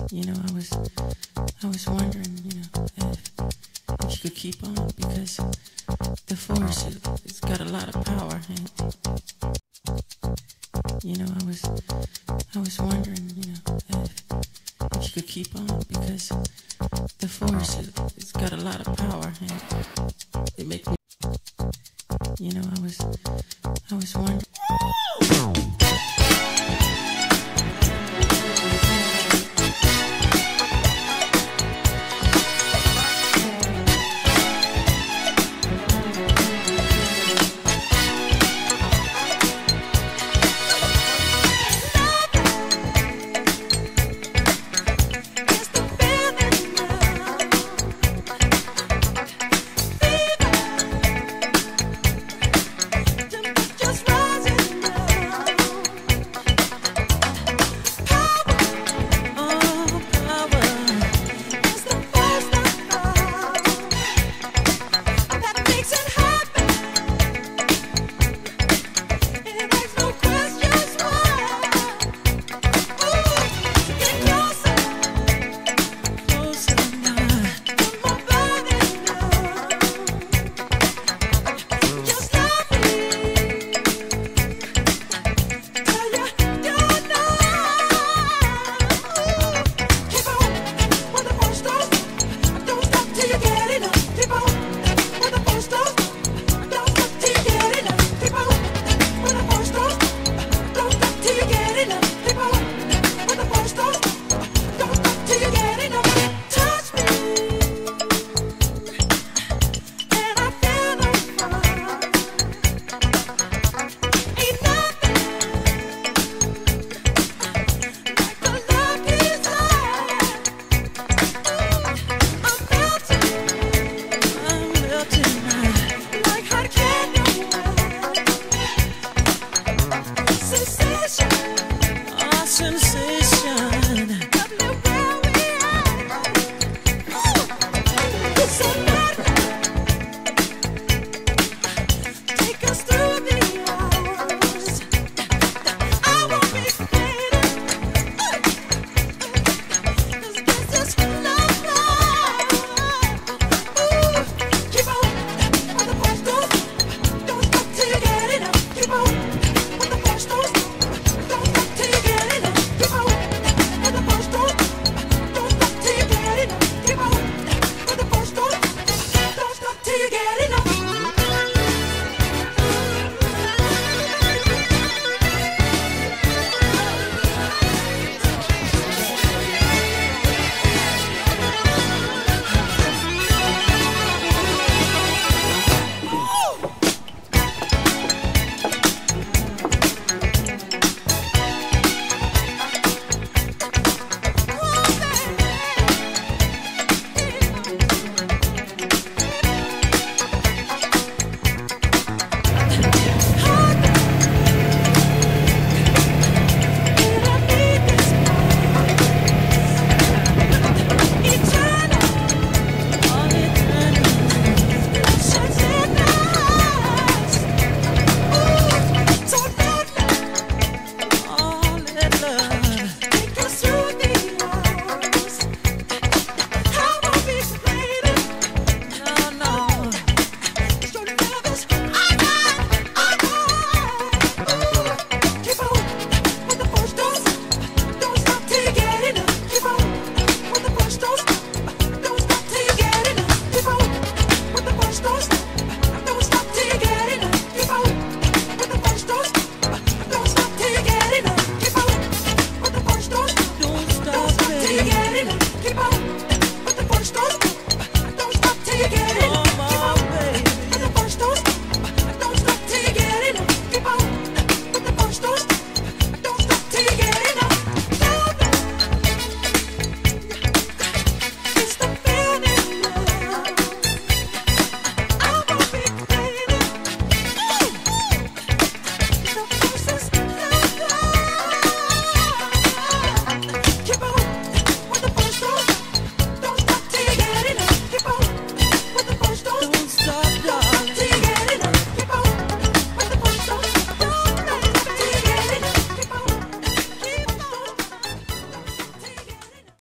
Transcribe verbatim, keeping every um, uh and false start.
You know, I was, I was wondering, you know, if, if you could keep on, because the force, it, it's got a lot of power. And, you know, I was, I was wondering, you know, if, if you could keep on, because the force, it, it's got a lot of power. And it makes me, you know, I was, I was wondering.